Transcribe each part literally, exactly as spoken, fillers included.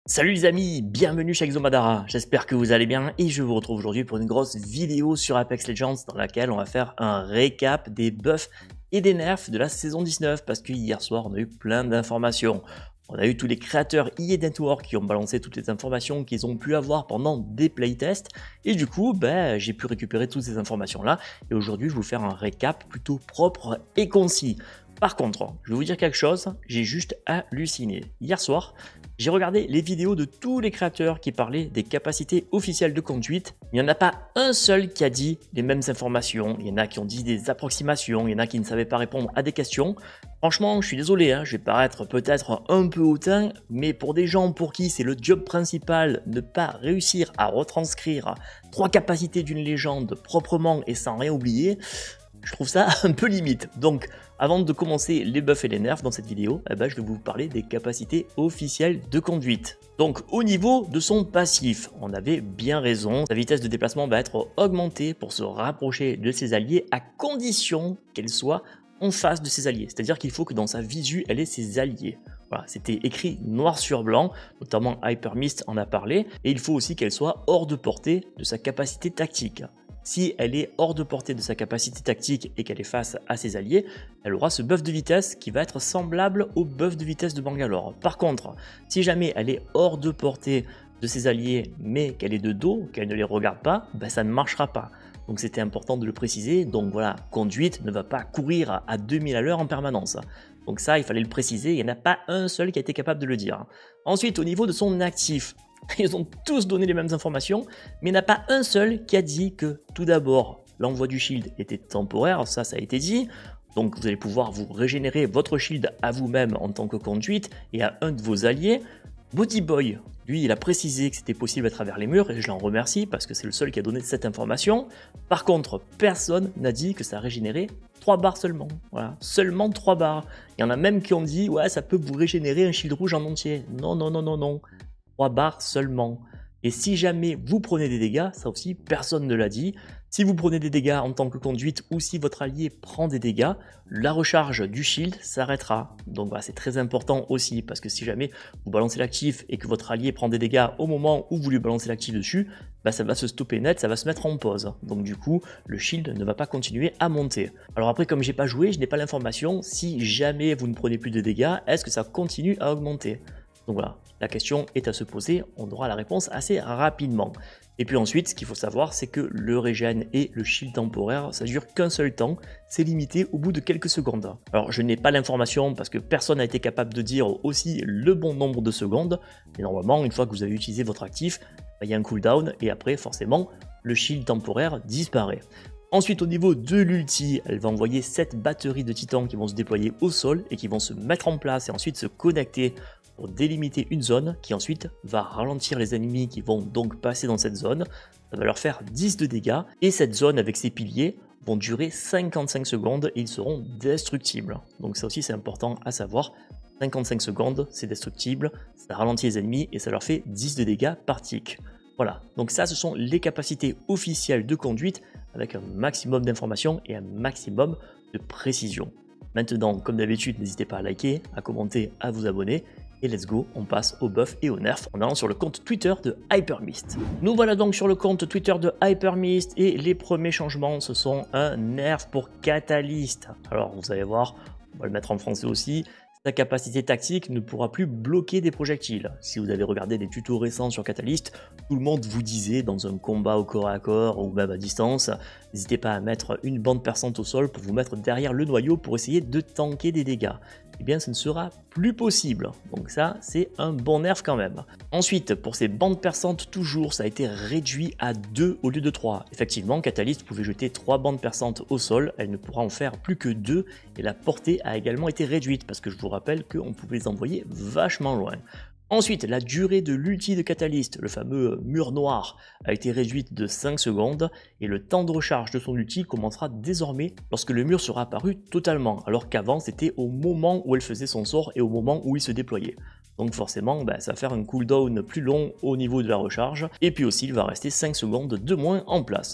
Salut les amis, bienvenue chez Exomadara, j'espère que vous allez bien et je vous retrouve aujourd'hui pour une grosse vidéo sur Apex Legends dans laquelle on va faire un récap des buffs et des nerfs de la saison dix-neuf parce que hier soir on a eu plein d'informations. On a eu tous les créateurs E A Network qui ont balancé toutes les informations qu'ils ont pu avoir pendant des playtests et du coup ben, j'ai pu récupérer toutes ces informations là et aujourd'hui je vais vous faire un récap plutôt propre et concis. Par contre, je vais vous dire quelque chose, j'ai juste halluciné. Hier soir, j'ai regardé les vidéos de tous les créateurs qui parlaient des capacités officielles de conduite. Il n'y en a pas un seul qui a dit les mêmes informations. Il y en a qui ont dit des approximations, il y en a qui ne savaient pas répondre à des questions. Franchement, je suis désolé, hein, je vais paraître peut-être un peu hautain, mais pour des gens pour qui c'est le job principal, ne pas réussir à retranscrire trois capacités d'une légende proprement et sans rien oublier, je trouve ça un peu limite. Donc, avant de commencer les buffs et les nerfs dans cette vidéo, eh ben, je vais vous parler des capacités officielles de conduite. Donc, au niveau de son passif, on avait bien raison. Sa vitesse de déplacement va être augmentée pour se rapprocher de ses alliés à condition qu'elle soit en face de ses alliés. C'est-à-dire qu'il faut que dans sa visu, elle ait ses alliés. Voilà, c'était écrit noir sur blanc, notamment Hypermist en a parlé. Et il faut aussi qu'elle soit hors de portée de sa capacité tactique. Si elle est hors de portée de sa capacité tactique et qu'elle est face à ses alliés, elle aura ce buff de vitesse qui va être semblable au buff de vitesse de Bangalore. Par contre, si jamais elle est hors de portée de ses alliés mais qu'elle est de dos, qu'elle ne les regarde pas, ben ça ne marchera pas. Donc c'était important de le préciser. Donc voilà, conduite ne va pas courir à deux mille à l'heure en permanence. Donc ça, il fallait le préciser, il n'y en a pas un seul qui a été capable de le dire. Ensuite, au niveau de son actif, ils ont tous donné les mêmes informations, mais il n'y en a pas un seul qui a dit que, tout d'abord, l'envoi du shield était temporaire, ça, ça a été dit. Donc vous allez pouvoir vous régénérer votre shield à vous-même en tant que conduite et à un de vos alliés. Body Boy, lui, il a précisé que c'était possible à travers les murs et je l'en remercie parce que c'est le seul qui a donné cette information. Par contre, personne n'a dit que ça régénérait trois barres seulement. Voilà, seulement trois barres. Il y en a même qui ont dit, ouais, ça peut vous régénérer un shield rouge en entier. Non, non, non, non, non. trois barres seulement. Et si jamais vous prenez des dégâts, ça aussi personne ne l'a dit, si vous prenez des dégâts en tant que conduite ou si votre allié prend des dégâts, la recharge du shield s'arrêtera. Donc voilà, c'est très important aussi parce que si jamais vous balancez l'actif et que votre allié prend des dégâts au moment où vous lui balancez l'actif dessus, bah ça va se stopper net, ça va se mettre en pause. Donc du coup, le shield ne va pas continuer à monter. Alors après, comme j'ai pas joué, je n'ai pas l'information, si jamais vous ne prenez plus de dégâts, est-ce que ça continue à augmenter? Donc voilà, la question est à se poser, on aura la réponse assez rapidement. Et puis ensuite, ce qu'il faut savoir, c'est que le régène et le shield temporaire, ça dure qu'un seul temps, c'est limité au bout de quelques secondes. Alors je n'ai pas l'information parce que personne n'a été capable de dire aussi le bon nombre de secondes, mais normalement, une fois que vous avez utilisé votre actif, il y a un cooldown et après, forcément, le shield temporaire disparaît. Ensuite, au niveau de l'ulti, elle va envoyer sept batteries de titans qui vont se déployer au sol et qui vont se mettre en place et ensuite se connecter pour délimiter une zone qui ensuite va ralentir les ennemis qui vont donc passer dans cette zone. Ça va leur faire dix de dégâts et cette zone avec ses piliers vont durer cinquante-cinq secondes et ils seront destructibles. Donc ça aussi c'est important à savoir. cinquante-cinq secondes, c'est destructible, ça ralentit les ennemis et ça leur fait dix de dégâts par tick. Voilà, donc ça ce sont les capacités officielles de conduite avec un maximum d'informations et un maximum de précision. Maintenant, comme d'habitude, n'hésitez pas à liker, à commenter, à vous abonner. Et let's go, on passe au buff et au nerf en allant sur le compte Twitter de Hypermist. Nous voilà donc sur le compte Twitter de Hypermist et les premiers changements, ce sont un nerf pour Catalyst. Alors vous allez voir, on va le mettre en français aussi. Sa capacité tactique ne pourra plus bloquer des projectiles. Si vous avez regardé des tutos récents sur Catalyst, tout le monde vous disait dans un combat au corps à corps ou même à distance, n'hésitez pas à mettre une bande perçante au sol pour vous mettre derrière le noyau pour essayer de tanker des dégâts. Eh bien ce ne sera plus possible, donc ça c'est un bon nerf quand même. Ensuite, pour ces bandes perçantes toujours, ça a été réduit à deux au lieu de trois. Effectivement, Catalyst pouvait jeter trois bandes perçantes au sol, elle ne pourra en faire plus que deux et la portée a également été réduite parce que je vous rappelle qu'on pouvait les envoyer vachement loin. Ensuite, la durée de l'ulti de Catalyst, le fameux mur noir, a été réduite de cinq secondes et le temps de recharge de son ulti commencera désormais lorsque le mur sera apparu totalement, alors qu'avant c'était au moment où elle faisait son sort et au moment où il se déployait. Donc forcément, bah, ça va faire un cooldown plus long au niveau de la recharge et puis aussi il va rester cinq secondes de moins en place.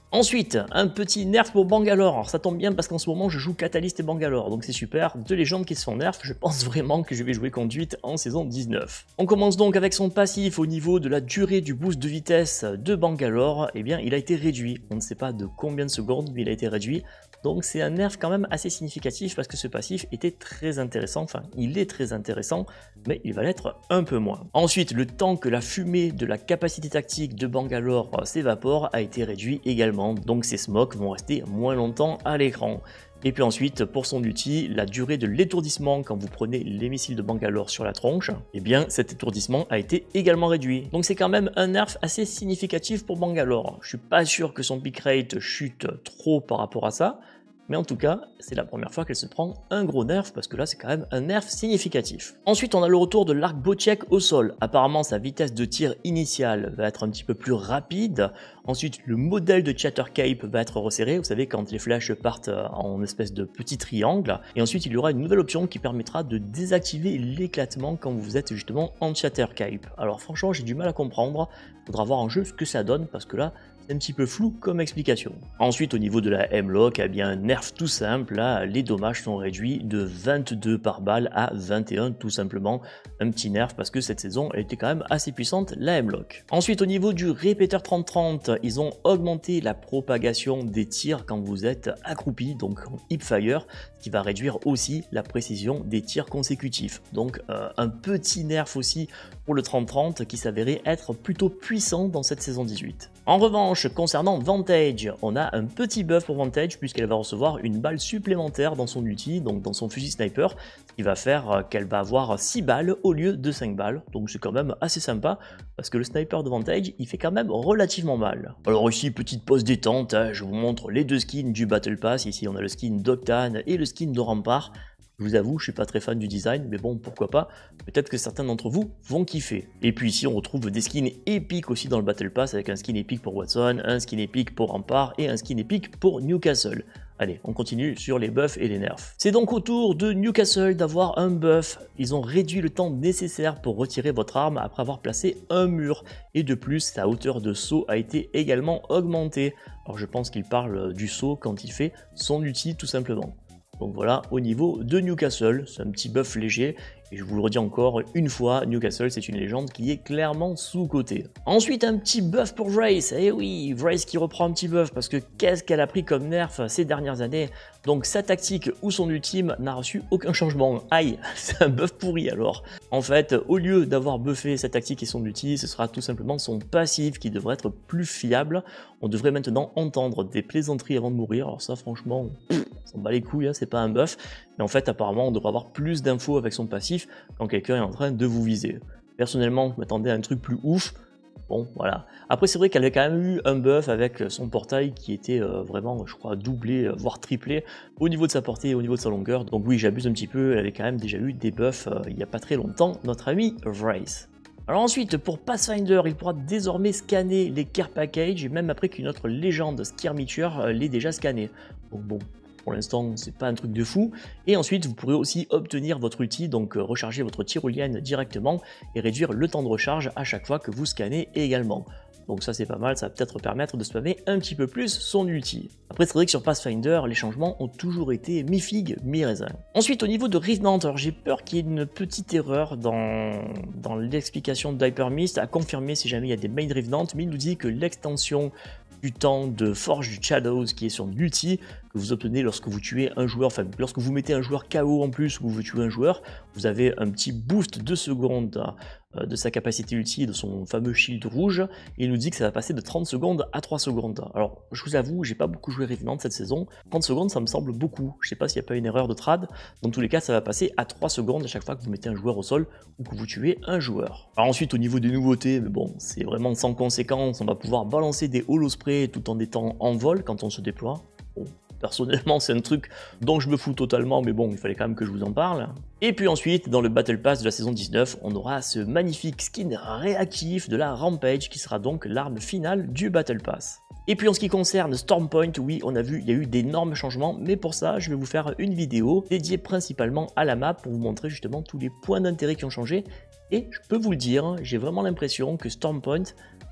Ensuite, un petit nerf pour Bangalore. Alors, ça tombe bien parce qu'en ce moment je joue Catalyst et Bangalore, donc c'est super. Deux légendes qui se font nerf, je pense vraiment que je vais jouer conduite en saison dix-neuf. On commence donc avec son passif au niveau de la durée du boost de vitesse de Bangalore. Eh bien, il a été réduit. On ne sait pas de combien de secondes, mais il a été réduit. Donc c'est un nerf quand même assez significatif parce que ce passif était très intéressant, enfin il est très intéressant, mais il va l'être un peu moins. Ensuite, le temps que la fumée de la capacité tactique de Bangalore s'évapore a été réduit également, donc ces smokes vont rester moins longtemps à l'écran. Et puis ensuite, pour son ulti, la durée de l'étourdissement quand vous prenez les missiles de Bangalore sur la tronche, eh bien cet étourdissement a été également réduit. Donc c'est quand même un nerf assez significatif pour Bangalore. Je suis pas sûr que son pick rate chute trop par rapport à ça, mais en tout cas, c'est la première fois qu'elle se prend un gros nerf, parce que là, c'est quand même un nerf significatif. Ensuite, on a le retour de l'arc Bocek au sol. Apparemment, sa vitesse de tir initiale va être un petit peu plus rapide. Ensuite, le modèle de Chatter Cape va être resserré. Vous savez, quand les flèches partent en espèce de petit triangle. Et ensuite, il y aura une nouvelle option qui permettra de désactiver l'éclatement quand vous êtes justement en Chatter Cape. Alors franchement, j'ai du mal à comprendre. Il faudra voir en jeu ce que ça donne, parce que là, un petit peu flou comme explication. Ensuite, au niveau de la M-Lock, eh bien, nerf tout simple, là, les dommages sont réduits de vingt-deux par balle à vingt et un, tout simplement. Un petit nerf parce que cette saison, elle était quand même assez puissante, la M-Lock. Ensuite, au niveau du répéteur trente trente, ils ont augmenté la propagation des tirs quand vous êtes accroupi, donc en hipfire, ce qui va réduire aussi la précision des tirs consécutifs. Donc, euh, un petit nerf aussi pour le trente trente qui s'avérait être plutôt puissant dans cette saison dix-huit. En revanche, concernant Vantage, on a un petit buff pour Vantage puisqu'elle va recevoir une balle supplémentaire dans son ulti, donc dans son fusil sniper, ce qui va faire qu'elle va avoir six balles au lieu de cinq balles, donc c'est quand même assez sympa parce que le sniper de Vantage il fait quand même relativement mal. Alors ici, petite pause détente, hein, je vous montre les deux skins du Battle Pass. Ici on a le skin d'Octane et le skin de Rampart. Je vous avoue, je suis pas très fan du design, mais bon, pourquoi pas, peut-être que certains d'entre vous vont kiffer. Et puis ici, on retrouve des skins épiques aussi dans le Battle Pass, avec un skin épique pour Watson, un skin épique pour Rampart et un skin épique pour Newcastle. Allez, on continue sur les buffs et les nerfs. C'est donc au tour de Newcastle d'avoir un buff. Ils ont réduit le temps nécessaire pour retirer votre arme après avoir placé un mur. Et de plus, sa hauteur de saut a été également augmentée. Alors je pense qu'il parle du saut quand il fait son ulti tout simplement. Donc voilà, au niveau de Newcastle, c'est un petit buff léger, et je vous le redis encore une fois, Newcastle c'est une légende qui est clairement sous-cotée. Ensuite, un petit buff pour Vrace, eh oui, Vrace qui reprend un petit buff, parce que qu'est-ce qu'elle a pris comme nerf ces dernières années. Donc sa tactique ou son ultime n'a reçu aucun changement, aïe, c'est un buff pourri alors. En fait, au lieu d'avoir buffé sa tactique et son ulti, ce sera tout simplement son passif qui devrait être plus fiable. On devrait maintenant entendre des plaisanteries avant de mourir, alors ça franchement... on s'en bat les couilles, hein, c'est pas un buff, mais en fait apparemment on devrait avoir plus d'infos avec son passif quand quelqu'un est en train de vous viser. Personnellement je m'attendais à un truc plus ouf, bon voilà. Après c'est vrai qu'elle avait quand même eu un buff avec son portail qui était euh, vraiment je crois doublé, euh, voire triplé au niveau de sa portée et au niveau de sa longueur, donc oui j'abuse un petit peu, elle avait quand même déjà eu des buffs euh, il n'y a pas très longtemps, notre ami Vrace. Alors ensuite, pour Pathfinder, il pourra désormais scanner les care packages, même après qu'une autre légende Skirmisher l'ait déjà scanné. Donc bon, pour l'instant, c'est pas un truc de fou. Et ensuite, vous pourrez aussi obtenir votre ulti, donc euh, recharger votre tyrolienne directement et réduire le temps de recharge à chaque fois que vous scannez également. Donc ça c'est pas mal, ça va peut-être permettre de spammer un petit peu plus son ulti. Après c'est vrai que sur Pathfinder, les changements ont toujours été mi-figue, mi-raisin. Ensuite au niveau de Revenant, alors j'ai peur qu'il y ait une petite erreur dans, dans l'explication de Hypermist, à confirmer si jamais il y a des main Revenant, mais il nous dit que l'extension du temps de Forge du Shadows qui est sur l'ulti que vous obtenez lorsque vous tuez un joueur, enfin lorsque vous mettez un joueur K O en plus ou vous tuez un joueur, vous avez un petit boost de secondes euh, de sa capacité ulti, de son fameux shield rouge, et il nous dit que ça va passer de trente secondes à trois secondes. Alors je vous avoue, j'ai pas beaucoup joué Revenant cette saison, trente secondes ça me semble beaucoup, je sais pas s'il n'y a pas une erreur de trad, dans tous les cas ça va passer à trois secondes à chaque fois que vous mettez un joueur au sol ou que vous tuez un joueur. Alors ensuite au niveau des nouveautés, mais bon c'est vraiment sans conséquence, on va pouvoir balancer des holo spray tout en étant en vol quand on se déploie. Bon, personnellement c'est un truc dont je me fous totalement, mais bon il fallait quand même que je vous en parle. Et puis ensuite dans le Battle Pass de la saison dix-neuf, on aura ce magnifique skin réactif de la Rampage qui sera donc l'arme finale du Battle Pass. Et puis en ce qui concerne Stormpoint, oui on a vu il y a eu d'énormes changements, mais pour ça je vais vous faire une vidéo dédiée principalement à la map pour vous montrer justement tous les points d'intérêt qui ont changé. Et je peux vous le dire, j'ai vraiment l'impression que Stormpoint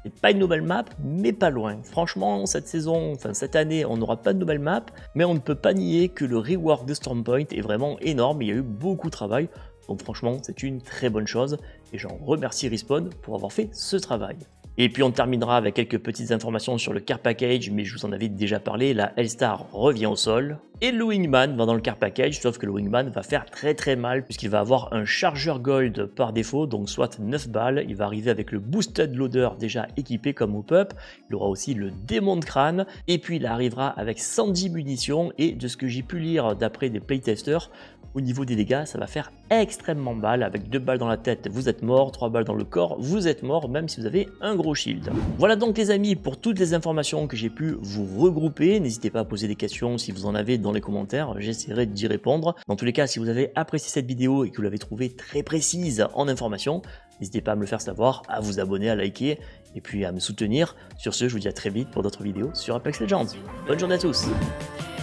C'est pas une nouvelle map, mais pas loin. Franchement, cette saison, enfin cette année, on n'aura pas de nouvelle map, mais on ne peut pas nier que le rework de Stormpoint est vraiment énorme. Il y a eu beaucoup de travail, donc franchement, c'est une très bonne chose, et j'en remercie Respawn pour avoir fait ce travail. Et puis on terminera avec quelques petites informations sur le Care Package, mais je vous en avais déjà parlé, la Hellstar revient au sol. Et le Wingman va dans le Care Package, sauf que le Wingman va faire très très mal, puisqu'il va avoir un chargeur gold par défaut, donc soit neuf balles, il va arriver avec le Boosted Loader déjà équipé comme au Pup, il aura aussi le démon de crâne, et puis il arrivera avec cent dix munitions, et de ce que j'ai pu lire d'après des playtesters, au niveau des dégâts, ça va faire extrêmement mal. Avec deux balles dans la tête, vous êtes mort, trois balles dans le corps, vous êtes mort, même si vous avez un gros shield. Voilà donc les amis pour toutes les informations que j'ai pu vous regrouper. N'hésitez pas à poser des questions si vous en avez dans les commentaires, j'essaierai d'y répondre. Dans tous les cas, si vous avez apprécié cette vidéo et que vous l'avez trouvée très précise en informations, n'hésitez pas à me le faire savoir, à vous abonner, à liker et puis à me soutenir. Sur ce, je vous dis à très vite pour d'autres vidéos sur Apex Legends. Bonne journée à tous.